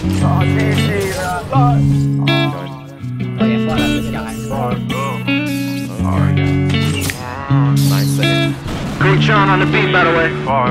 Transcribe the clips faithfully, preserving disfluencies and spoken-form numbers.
Oh, Casey, uh, Oh yeah, fuck this guy. Nice second. Great Sean on the beat, by the way.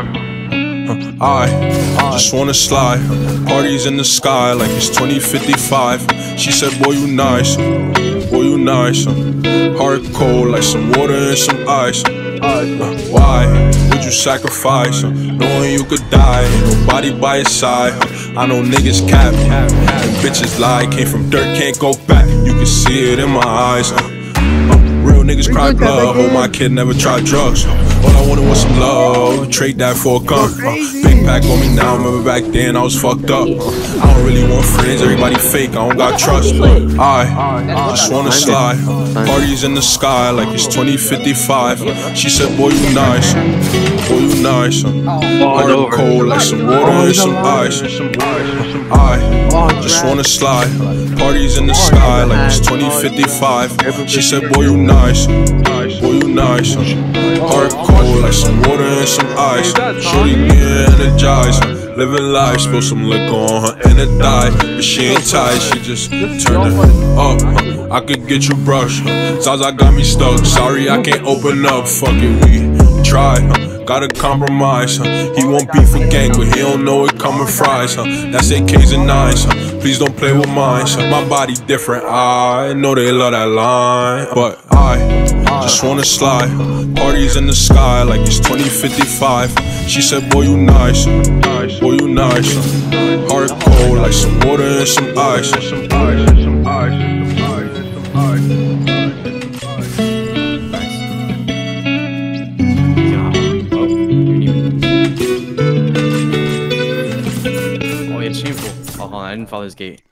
I just wanna slide. Parties in the sky like it's twenty fifty-five. She said, boy, you nice. Boy, you nice. Heart cold like some water and some ice. Why would you sacrifice? Knowing you could die, ain't nobody by your side. I know niggas cap, and bitches lie. Came from dirt, can't go back. You can see it in my eyes. Real niggas cry blood. Hope my kid never tried drugs. All I wanted was some love. Trade that for a gun. Uh, big pack on me now. Remember back then I was fucked up. Uh, I don't really want friends. Everybody fake. I don't got trust. Uh, I just wanna slide. Parties in the sky like it's twenty fifty-five. She said, boy, you nice. Boy, you nice. Heart cold like some water and some ice. I just wanna slide. Parties in the sky like it's twenty fifty-five. She said, boy, you nice. Boy, you nice. Heart cold like some water and some ice. Shorty getting energized. Living life, spill some liquor on her and it died. But she ain't tired, she just turned it up. I could get you brushed. Zaza got me stuck. Sorry, I can't open up. Fuck it, we try. Gotta compromise, huh? He won't beef with gang, but he don't know it coming fries, huh? That's A Ks and nines, huh? Please don't play with mine, huh? My body different, I know they love that line. But I just wanna slide. Parties in the sky like it's twenty fifty-five. She said, boy, you nice. Boy, you nice. Heart cold like some water and some ice. Oh, hold on, I didn't follow his gate.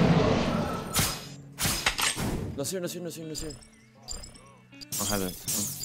No sir, no sir, no sir, no sir. I don't have it.